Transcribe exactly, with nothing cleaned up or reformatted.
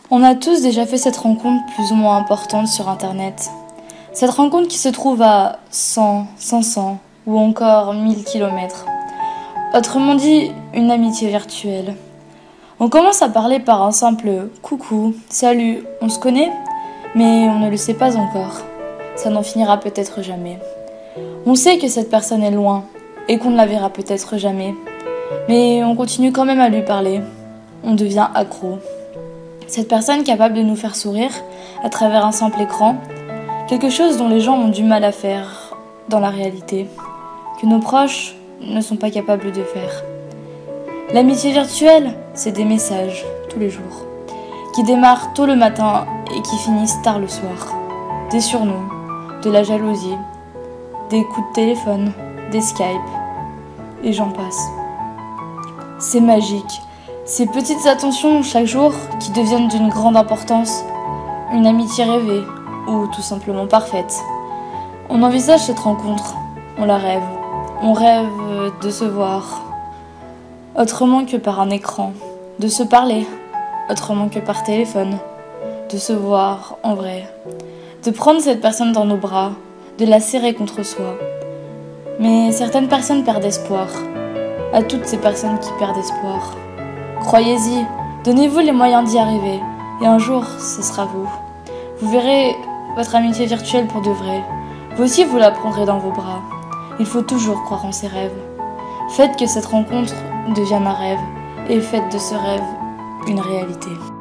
On a tous déjà fait cette rencontre plus ou moins importante sur Internet. Cette rencontre qui se trouve à cent, cinq cents ou encore mille kilomètres. Autrement dit, une amitié virtuelle. On commence à parler par un simple « coucou, salut, on se connaît ?» mais on ne le sait pas encore. Ça n'en finira peut-être jamais. On sait que cette personne est loin et qu'on ne la verra peut-être jamais. Mais on continue quand même à lui parler. On devient accro. Cette personne capable de nous faire sourire à travers un simple écran, quelque chose dont les gens ont du mal à faire dans la réalité, que nos proches ne sont pas capables de faire. L'amitié virtuelle, c'est des messages, tous les jours, qui démarrent tôt le matin et qui finissent tard le soir. Des surnoms, de la jalousie, des coups de téléphone, des Skype, et j'en passe. C'est magique. Ces petites attentions chaque jour qui deviennent d'une grande importance, une amitié rêvée ou tout simplement parfaite. On envisage cette rencontre, on la rêve, on rêve de se voir autrement que par un écran, de se parler autrement que par téléphone, de se voir en vrai, de prendre cette personne dans nos bras, de la serrer contre soi. Mais certaines personnes perdent espoir, à toutes ces personnes qui perdent espoir. Croyez-y, donnez-vous les moyens d'y arriver, et un jour, ce sera vous. Vous verrez votre amitié virtuelle pour de vrai. Vous aussi, vous la prendrez dans vos bras. Il faut toujours croire en ses rêves. Faites que cette rencontre devienne un rêve, et faites de ce rêve une réalité.